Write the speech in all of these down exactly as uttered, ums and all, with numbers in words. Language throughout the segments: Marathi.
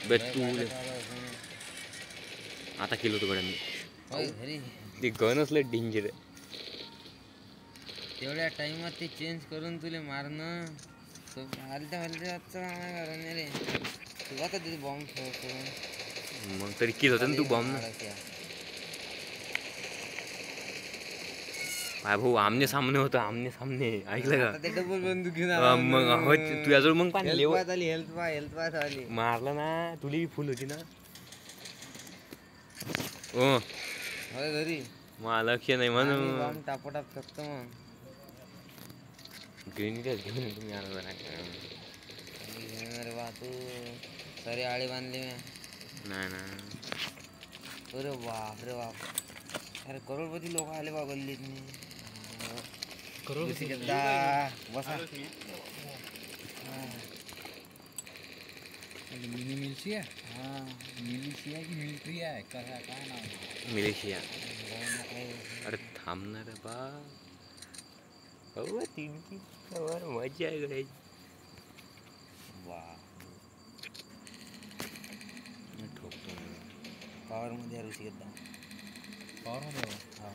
बे तू आता केलं होतं गड्या मी. घरी ते गन असलं डेंजर. तेवढ्या टाइमात ते चेंज करून तुले मारणं हलत्या हलत्या घरून रे तू आता तिथे बॉम्ब ठेवतो. मग तरी किल होतं ना तू बॉम्ब ना. काय भाऊ आमने सामने होतं आमने सामने ऐकलं का? ते डबल बंदूक घेऊन मग हो तू याजवळ मग पाणी लेव आली हेल्थ पा हेल्थ पास आली मारला ना तुली फुल होती ना. ओ घरी मला लक्ष नाही म्हणून बॉम्ब टापोटाप फेकतो मग. ग्रेनेड घेऊन तुम्ही आला अरे वा तू सारी आळी बांधली मी. नाही ना. अरे बाप रे बाप. अरे करोडपती लोक आले बा गल्लीत मी. करोडपती बसा मिनी मिलिशिया. हां मिलिशिया की मिलिटरी आहे का काय नाव? मिलिशिया. अरे थांबणार बा. हो तीन तीन मजा आहे गड्या. वा मी ठोकतो पॉवरमध्ये आहे ऋषी गद्दा. पॉवरमध्ये हो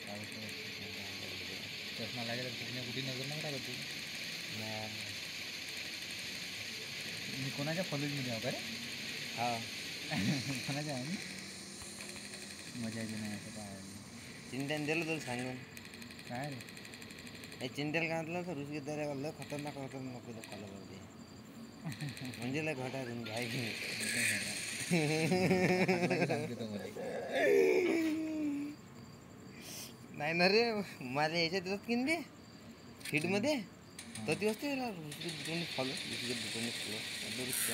चष्मा लागेल कुठे कुठे नजर नाही टाकत तू. मी कोणाच्या कॉलेजमध्ये आहो का रे? हा कोणाच्या आहे मजा येते नाही असं काय चिंट्याने दिलं तुला सांगून काय रे हे चिंट्याला घातलं तर ऋषी गद्दा लय खतरनाक खतरनाक नको लोकाला बघते म्हणजे लय घाटा तुमची आहे की नाही ना रे माझ्या याच्यात येतात की नाही फीडमध्ये तर ती असते फॉलो फॉलो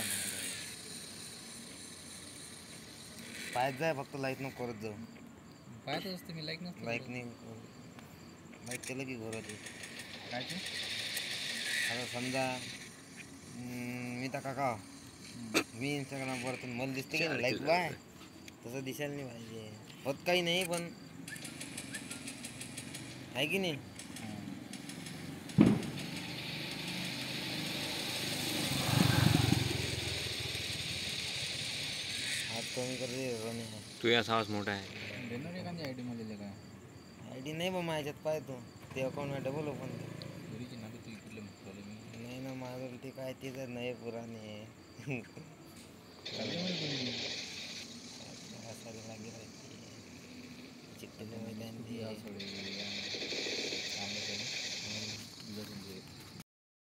पायच जाय फक्त लाईक नको करत जाऊ. पाहतच असते मी लाईक नसतं लाईक नाही लाईक केलं की घोरत काय ते आता समजा मी तर काका मी इंस्टाग्रामवर तर मला दिसते की लाईक बाय तसं दिसायला नाही पाहिजे. होत काही नाही पण आहे की नाही. हात कमी कर रे रोने. तू याचा आवाज मोठा आहे. देणार एखादी आय डी मला काय आय डी नाही बा माझ्यात पाहतो ते अकाउंट डबल ओपन घरीची ना तू इकडले नाही ना माझं ते काय ते तर नाही पुराणे सारे लागे चिकटले मैदान